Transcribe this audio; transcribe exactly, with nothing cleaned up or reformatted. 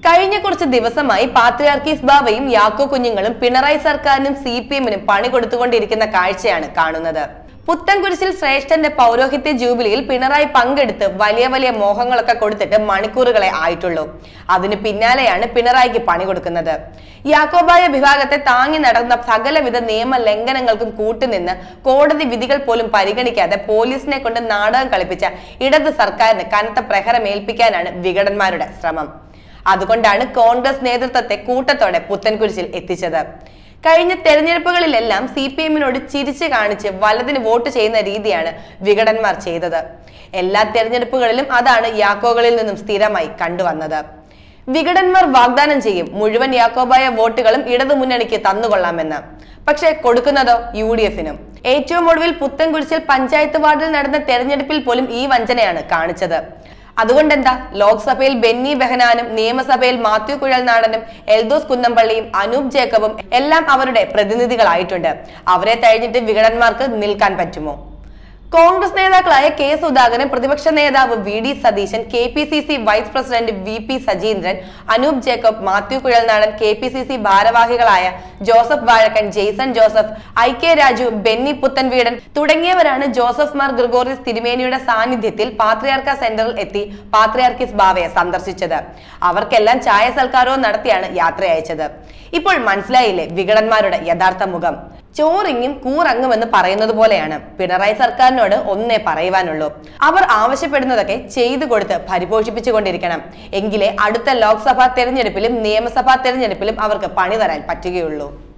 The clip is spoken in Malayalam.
കഴിഞ്ഞ കുറച്ച് ദിവസമായി പാത്രിയാർക്കീസ് ബാവയും യാക്കോ കുഞ്ഞുങ്ങളും പിണറായി സർക്കാരിനും സി പി എമ്മിനും പണി കൊടുത്തുകൊണ്ടിരിക്കുന്ന കാഴ്ചയാണ് കാണുന്നത്. പുത്തൻകുരിശിൽ ശ്രേഷ്ഠന്റെ പൗരോഹിത്യ ജൂബിലിയിൽ പിണറായി പങ്കെടുത്ത് വലിയ വലിയ മോഹങ്ങളൊക്കെ കൊടുത്തിട്ട് മണിക്കൂറുകളെ ആയിട്ടുള്ളൂ. അതിന് പിന്നാലെയാണ് പിണറായിക്ക് പണി കൊടുക്കുന്നത്. യാക്കോബായ വിഭാഗത്തെ താങ്ങി നടന്ന സകലവിധ നിയമ ലംഘനങ്ങൾക്കും കൂട്ടുനിന്ന് കോടതി വിധികൾ പോലും പരിഗണിക്കാതെ പോലീസിനെ കൊണ്ട് നാടകം കളിപ്പിച്ച ഇടത് സർക്കാരിന് കനത്ത പ്രഹരമേൽപ്പിക്കാനാണ് വിഘടന്മാരുടെ ശ്രമം. അതുകൊണ്ടാണ് കോൺഗ്രസ് നേതൃത്വത്തെ കൂട്ടത്തോടെ പുത്തൻകുരിശിൽ എത്തിച്ചത്. കഴിഞ്ഞ തെരഞ്ഞെടുപ്പുകളിലെല്ലാം സി പി എമ്മിനോട് ചിരിച്ചു കാണിച്ച് വലതിന് വോട്ട് ചെയ്യുന്ന രീതിയാണ് വിഘടന്മാർ ചെയ്തത്. എല്ലാ തെരഞ്ഞെടുപ്പുകളിലും അതാണ് യാക്കോകളിൽ നിന്നും സ്ഥിരമായി കണ്ടുവന്നത്. വിഘടന്മാർ വാഗ്ദാനം ചെയ്യും മുഴുവൻ യാക്കോബായ വോട്ടുകളും ഇടതു മുന്നണിക്ക് തന്നുകൊള്ളാമെന്ന്. പക്ഷെ കൊടുക്കുന്നതോ യു ഡി എഫിനും. ഏറ്റവും ഒടുവിൽ പുത്തൻകുരിശിൽ പഞ്ചായത്ത് വാർഡിൽ നടന്ന തെരഞ്ഞെടുപ്പിൽ പോലും ഈ വഞ്ചനയാണ് കാണിച്ചത്. അതുകൊണ്ടെന്താ, ലോക്സഭയിൽ ബെന്നി ബെഹനാനും നിയമസഭയിൽ മാത്യു കുഴൽനാടനും എൽദോസ് കുന്നംപള്ളിയും അനൂപ് ജേക്കബും എല്ലാം അവരുടെ പ്രതിനിധികളായിട്ടുണ്ട്. അവരെ തഴഞ്ഞിട്ട് വിഘടന്മാർക്ക് നിൽക്കാൻ പറ്റുമോ? കോൺഗ്രസ് നേതാക്കളായ കെ സുധാകരൻ, പ്രതിപക്ഷ നേതാവ് V D Satheesan, K P C C vice president V P Sajeendran, Anoop Jacob, Mathew Kuzhalnadan, K P C C ഭാരവാഹികളായ ജോസഫ് വാഴക്കൻ, ജെയ്സൺ ജോസഫ്, ഐ കെ രാജു, ബെന്നി പുത്തൻവീടൻ തുടങ്ങിയവരാണ് ജോസഫ് മാർ ഗ്രിഗോറിയസ് തിരുമേനിയുടെ സാന്നിധ്യത്തിൽ പാത്രിയാർക്ക സെന്ററിൽ എത്തി പാത്രിയാർക്കീസ് ബാവയെ സന്ദർശിച്ചത്. അവർക്കെല്ലാം ചായ സൽക്കാരവും നടത്തിയാണ് യാത്ര അയച്ചത്. ഇപ്പോൾ മനസ്സിലായില്ലേ വിഘടന്മാരുടെ യഥാർത്ഥ മുഖം? ചോറിങ്ങും കൂറങ്ങുമെന്ന് പറയുന്നത് പോലെയാണ്. പിണറായി സർക്കാരിനോട് ഒന്നേ പറയുവാനുള്ളൂ, അവർ ആവശ്യപ്പെടുന്നതൊക്കെ ചെയ്തു കൊടുത്ത് പരിപോഷിപ്പിച്ചുകൊണ്ടിരിക്കണം. എങ്കിലേ അടുത്ത ലോക്സഭാ തെരഞ്ഞെടുപ്പിലും നിയമസഭാ തെരഞ്ഞെടുപ്പിലും അവർക്ക് പണി തരാൻ പറ്റുകയുള്ളൂ.